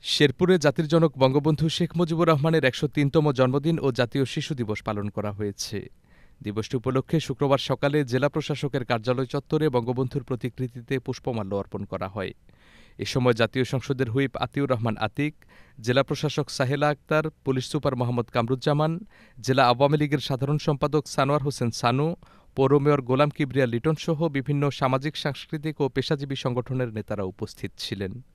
শেরপুরে জাতির জনক বঙ্গবন্ধু শেখ মুজিবুর রহমানের ১০৩তম জন্মদিন ও জাতীয় শিশু দিবস পালন করা হয়েছে। দিবসটি উপলক্ষে শুক্রবার সকালে জেলা প্রশাসকের কার্যালয় চত্বরে বঙ্গবন্ধুর প্রতিকৃতিতে পুষ্পমাল্য অর্পণ করা হয়। এ সময় জাতীয় সংসদের হুইপ আতিউর রহমান আতিক, জেলা প্রশাসক সাহেলা আক্তার, পুলিশ সুপার মোহাম্মদ কামরুজ্জামান, জেলা আওয়ামী লীগের সাধারণ সম্পাদক সানোয়ার হোসেন সানু, পৌর মেয়র গোলাম কিবরিয়া লিটনসহ বিভিন্ন সামাজিক, সাংস্কৃতিক ও পেশাজীবী সংগঠনের নেতারা উপস্থিত ছিলেন।